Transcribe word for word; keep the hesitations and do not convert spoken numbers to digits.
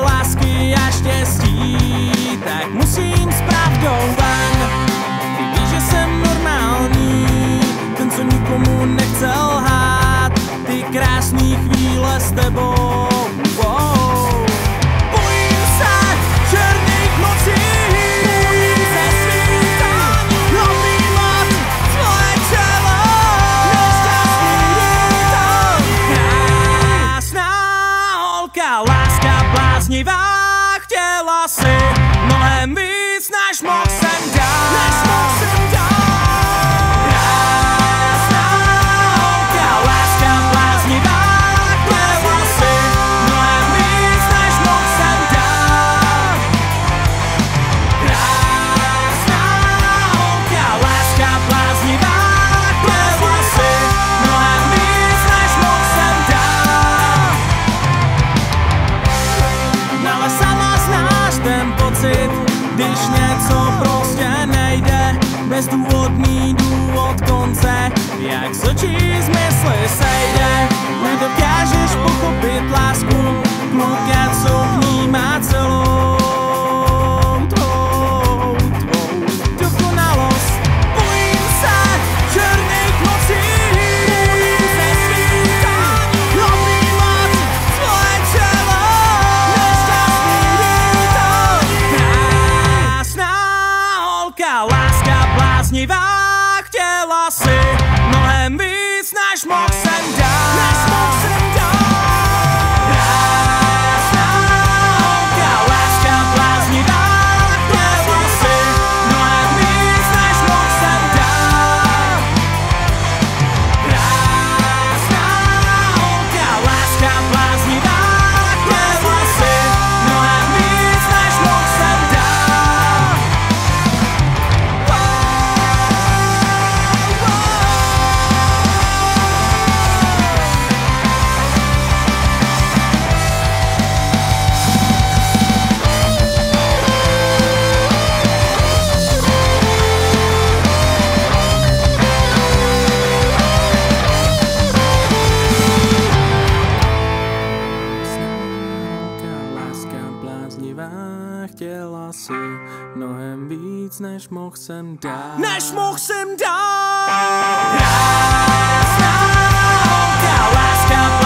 lásky a štěstí, tak musím s pravdou ven. Ty víš, že jsem normální, ten, co nikomu nechce lhát. Ty krásný chvíle s tebou, wow. Bojím se černých nocí, bojím se svítání, objímat tvoje tělo. Nešťastný líto, krásná holka, láska bláznivá, chtěla si mnohem víc, než mohl jsem dát. Než mohl jsem dát. Krásná holka, láska bláznivá, chtěla si mnohem víc, než mohl jsem dát. Krásná holka, láska bláznivá, chtěla si mnohem víc, než mohl jsem dát. Ale sama znáš ten pocit, když něco prostě nejde, bezdůvodný důvod konce, jak z očí z mysli sejde. Nedokážeš pochopit lásku kluka, co vnímá celou tvou, tvou dokonalost. Bojím se černých nocí, bojím se svítání, objímat tvoje tělo. Nešťastný líto, krásná holka, láska bláznivá, chtěla si mnohem víc, než mohl jsem dát. Než mohl jsem dát. Krásná holka, láska bláznivá, chtěla si mnohem víc, než mohl jsem dát. Krásná holka, láska bláznivá, chtěla si mnohem víc, než mohl jsem dát. Láska bláznivá, chtěla si mnohem víc, než mohl jsem dát. Než mohl jsem dát. Krásná holka, láska